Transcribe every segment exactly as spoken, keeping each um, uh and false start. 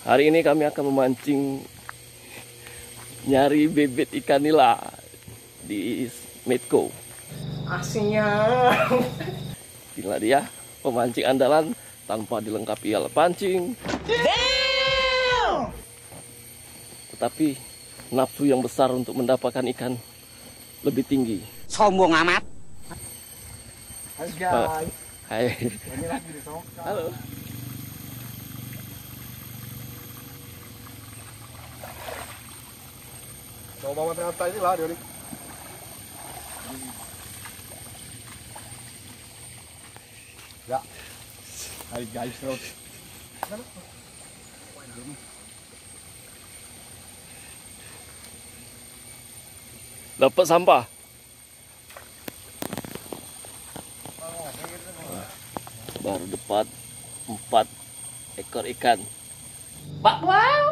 Hari ini kami akan memancing nyari bibit ikan nila di Medco. Asiknya. Inilah dia pemancing andalan tanpa dilengkapi alat pancing. Damn! Tetapi nafsu yang besar untuk mendapatkan ikan lebih tinggi. Sombong amat. Hai guys. Hai. Ini lagi di Soka. Halo. Mau bawa ternyata ini lah dia nih. Ya. Hai guys terus. Dapat sampah. Baru dapat empat ekor ikan. Pak wow.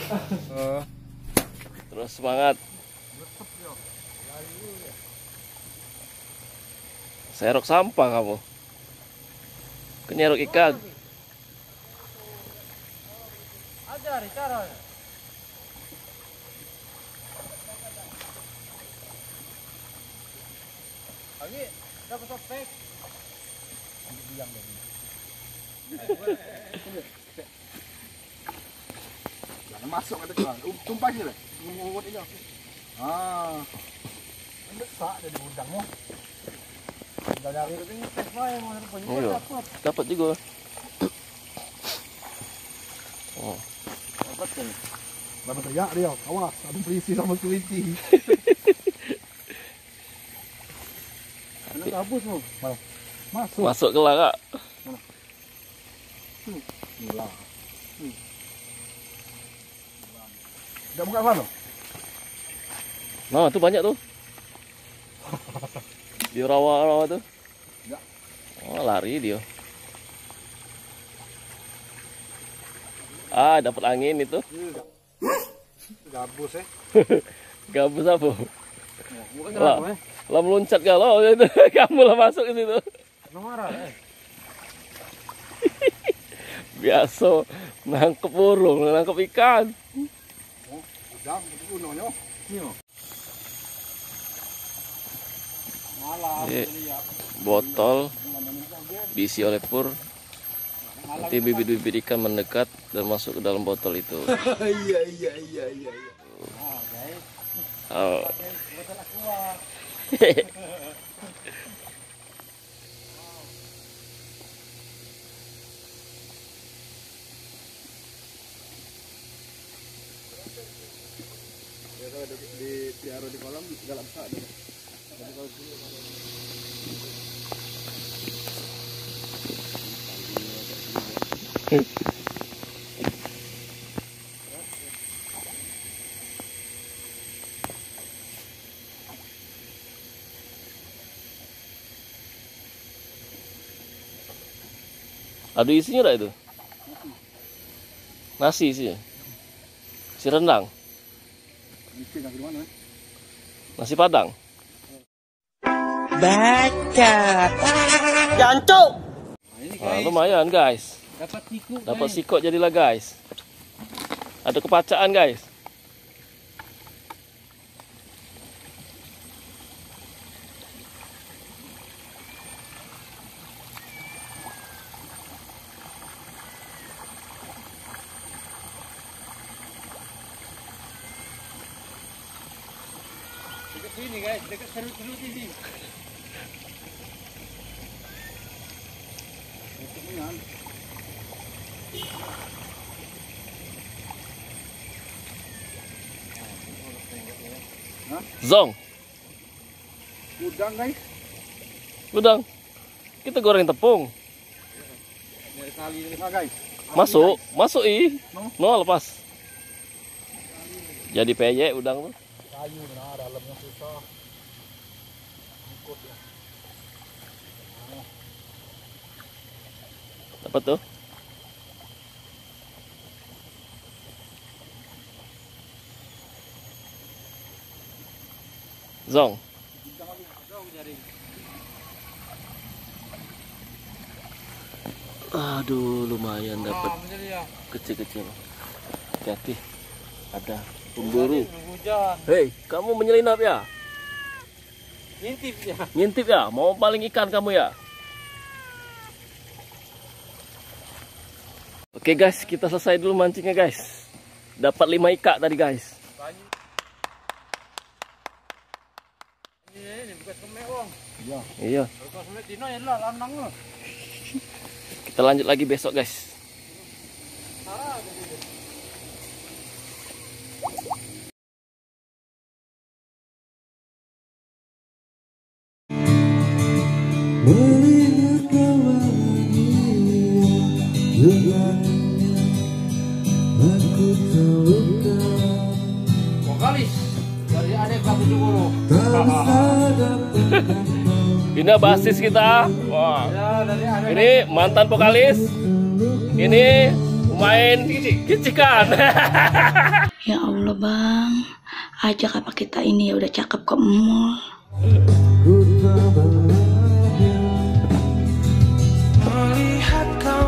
Terus semangat. Serok sampah kamu. Kenyerok ikan. Ajar cara. Lagi dapat topik. Diam lagi. Jangan masuk kata keluar. Tumpah je lah. Ngomong ini. Ah. Mendesak jadi udangmu. Dah nyari tu ni test mai mau rupanya Oh, iya. dapat. Dapat juga. Oh. Dapat kan. Dapat teriak dia. Awas, ada polisi sama security. Nak kabus mu. Mana? Masuk. Masuk ke lah kak. Inilah. Hmm. Dah buka mana? Nah, tu banyak tu. Di rawa-rawa tu. Ya. Oh, lari dia. Ah, dapat angin itu. Gabus eh. Gabus apa? Bukan Lah, apa eh. lah meloncat kalau itu. Kamu lah masuk ke situ. Nomara eh. Biasa nangkep burung, nangkep ikan. Oh, udang itu gunanya. Ni. Malam Ini lihat. botol diisi oleh pur. Nanti bibit-bibit ikan mendekat dan masuk ke dalam botol itu. Iya iya iya iya. Ah, guys. Oh. Botol keluar. Di, di piara di kolam galak besar dia. Tapi kalau sini Ada isinya tak itu? Nasi isinya? Si rendang? mesti nak di mana? Nasi padang? Baca. Jancuk. Nah, lumayan guys. Dapat tiku. Dapat sikot jadilah guys. Ada kepacaan guys. Dekat sini guys, dekat serut-serut ini. Untuk minyak. Zong, Udang guys. udang. Kita goreng tepung. Dari kali ini guys. Masuk, masuk ih. No. No, lepas. Jadi peyek udang tuh. Kayu nah dalamnya susah. Ikut ya. Dapat tuh. Zong. Aduh, lumayan dapat kecil-kecil. hati-hati. Ada pemburu. Hujan. Hei, kamu menyelinap ya? Ngintip ya. Ngintip ya? Mau paling ikan kamu ya? Oke guys, kita selesai dulu mancingnya guys. Dapat lima ikat tadi guys. Ini bukan kemek wong. Iya. Iya. Bukan kemek dino ya lah lanang lo. Kita lanjut lagi besok guys. Vokalis dari Adek Kabu Cemburu. Ini basis kita. Wah. Ya, dari Adek. Ini mantan vokalis. Ini pemain kicikan. Ya Allah bang, ajak apa kita ini ya udah cakep kok mall. Melihat kau